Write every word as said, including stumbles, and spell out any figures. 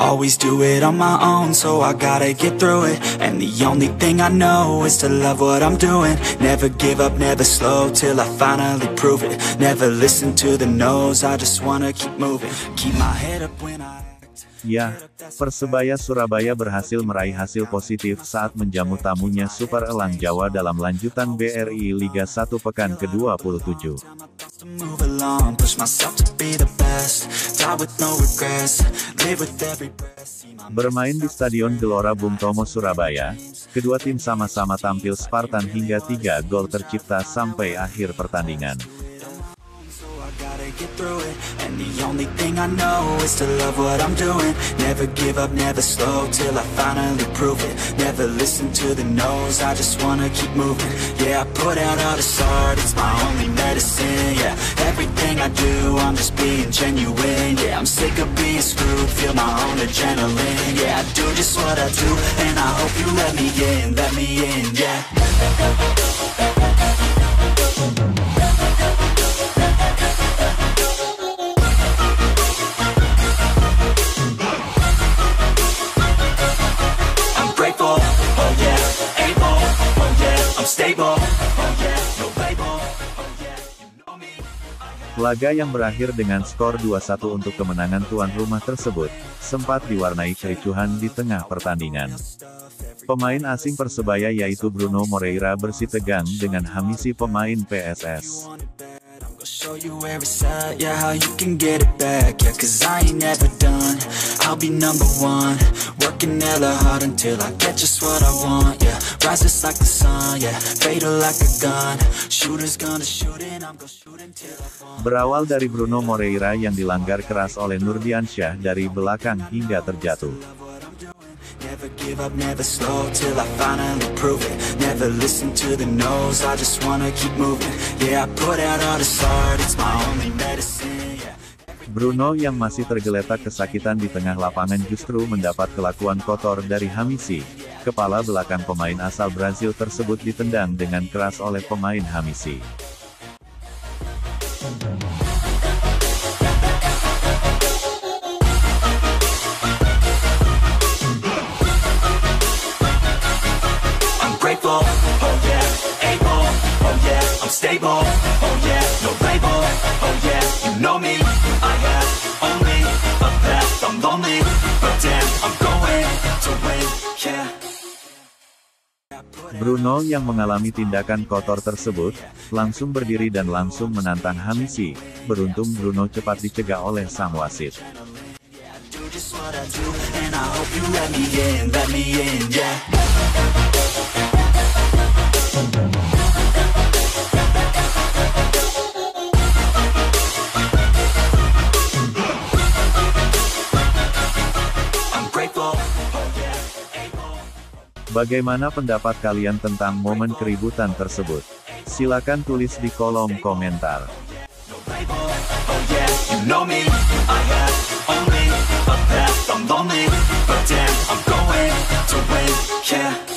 always do it on my own, so I gotta get through it. And the only thing I know is to love what I'm doing. Never give up, never slow, till I finally prove it. Never listen to the no's, I just wanna keep moving. Keep my head up when I... Ya, Persebaya Surabaya berhasil meraih hasil positif saat menjamu tamunya Super Elang Jawa dalam lanjutan B R I Liga satu pekan ke dua puluh tujuh. Bermain di Stadion Gelora Bung Tomo Surabaya, kedua tim sama-sama tampil Spartan hingga tiga gol tercipta sampai akhir pertandingan. Get through it, and the only thing I know is to love what I'm doing. Never give up, never slow, till I finally prove it. Never listen to the no's, I just wanna keep moving. Yeah, I put out all this art, it's my only medicine. Yeah, everything I do, I'm just being genuine. Yeah, I'm sick of being screwed, feel my own adrenaline. Yeah, I do just what I do, and I hope you let me in, let me in, yeah. Laga yang berakhir dengan skor dua satu untuk kemenangan tuan rumah tersebut, sempat diwarnai kericuhan di tengah pertandingan. Pemain asing Persebaya yaitu Bruno Moreira bersitegang dengan Hamisi pemain P S S. Show you where it's at, yeah, how you can get it back, yeah, cause I ain't never done, I'll be number one, working hella hard until I get just what I want, yeah, rises like the sun, yeah, fatal like a gun, shooters gonna shoot and I'm gonna shoot until I fall. Berawal dari Bruno Moreira yang dilanggar keras oleh Nurdiansyah dari belakang hingga terjatuh. Never give up, never slow, till I finally prove it. Never listen to the no's, I just wanna keep moving. Yeah, I put out all this art, it's my only medicine. Yeah. Bruno yang masih tergeletak kesakitan di tengah lapangan justru mendapat kelakuan kotor dari Hamisi. Kepala belakang pemain asal Brazil tersebut ditendang dengan keras oleh pemain Hamisi. Oh yeah, able, oh yeah, I'm stable, oh yeah, no label, oh yeah, you know me, I have only a path, I'm lonely, but damn, I'm going to win, yeah. Bruno yang mengalami tindakan kotor tersebut, langsung berdiri dan langsung menantang Hamisi. Beruntung Bruno cepat dicegah oleh sang wasit. Bagaimana pendapat kalian tentang momen keributan tersebut? Silakan tulis di kolom komentar. Yeah.